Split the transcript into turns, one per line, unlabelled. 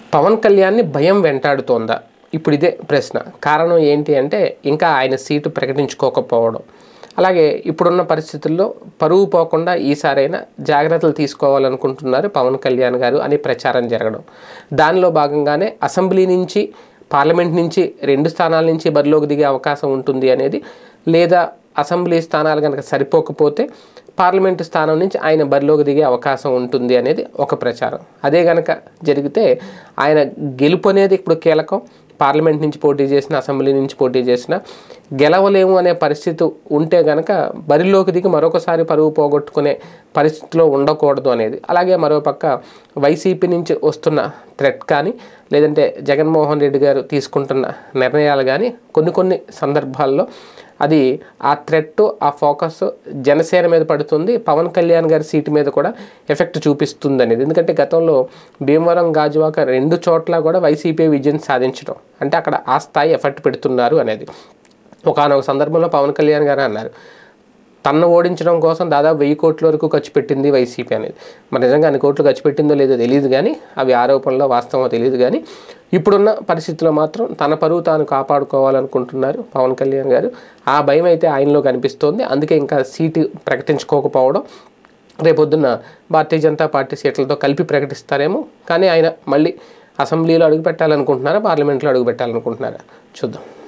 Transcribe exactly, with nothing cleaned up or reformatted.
పవన్ కళ్యాణ్ని భయం వెంటాడుతోందా? ఇప్పుడు ఇదే ప్రశ్న. కారణం ఏంటి అంటే ఇంకా ఆయన సీటు ప్రకటించుకోకపోవడం, అలాగే ఇప్పుడున్న పరిస్థితుల్లో పరువు పోకుండా ఈసారైనా జాగ్రత్తలు తీసుకోవాలనుకుంటున్నారు పవన్ కళ్యాణ్ గారు అని ప్రచారం జరగడం. దానిలో భాగంగానే అసెంబ్లీ నుంచి పార్లమెంట్ నుంచి రెండు స్థానాల నుంచి బరిలోకి దిగే అవకాశం ఉంటుంది అనేది, లేదా అసెంబ్లీ స్థానాలు కనుక సరిపోకపోతే పార్లమెంటు స్థానం నుంచి ఆయన బరిలోకి దిగే అవకాశం ఉంటుంది అనేది ఒక ప్రచారం. అదే కనుక జరిగితే ఆయన గెలుపు అనేది ఇప్పుడు కీలకం. పార్లమెంట్ నుంచి పోటీ చేసిన, అసెంబ్లీ నుంచి పోటీ చేసిన గెలవలేము అనే పరిస్థితి ఉంటే కనుక బరిలోకి దిగి మరొకసారి పరువు పోగొట్టుకునే పరిస్థితిలో ఉండకూడదు అనేది. అలాగే మరోపక్క వైసీపీ నుంచి వస్తున్న థ్రెట్ కానీ, లేదంటే జగన్మోహన్ రెడ్డి గారు తీసుకుంటున్న నిర్ణయాలు కానీ కొన్ని కొన్ని సందర్భాల్లో అది ఆ థ్రెట్, ఆ ఫోకస్ జనసేన మీద పడుతుంది, పవన్ కళ్యాణ్ గారి సీటు మీద కూడా ఎఫెక్ట్ చూపిస్తుంది అనేది. ఎందుకంటే గతంలో భీమవరం, గాజువాక రెండు చోట్ల కూడా వైసీపీ విజయం సాధించడం అంటే అక్కడ ఆ స్థాయి ఎఫెక్ట్ పెడుతున్నారు అనేది. ఒకానొక సందర్భంలో పవన్ కళ్యాణ్ గారు అన్నారు, తన్ను ఓడించడం కోసం దాదాపు వెయ్యి కోట్ల వరకు ఖర్చు పెట్టింది వైసీపీ అనేది. మరి నిజంగా అన్ని కోట్లు ఖర్చు పెట్టిందో లేదో తెలియదు కానీ, అవి ఆరోపణలో వాస్తవమో తెలియదు కానీ, ఇప్పుడున్న పరిస్థితుల్లో మాత్రం తన పరువు తాను కాపాడుకోవాలనుకుంటున్నారు పవన్ కళ్యాణ్ గారు. ఆ భయం అయితే ఆయనలో కనిపిస్తోంది. అందుకే ఇంకా సీటు ప్రకటించుకోకపోవడం, రేపొద్దున్న భారతీయ జనతా పార్టీ సీట్లతో కలిపి ప్రకటిస్తారేమో. కానీ ఆయన మళ్ళీ అసెంబ్లీలో అడుగు పెట్టాలనుకుంటున్నారా, పార్లమెంట్లో అడుగు పెట్టాలనుకుంటున్నారా చూద్దాం.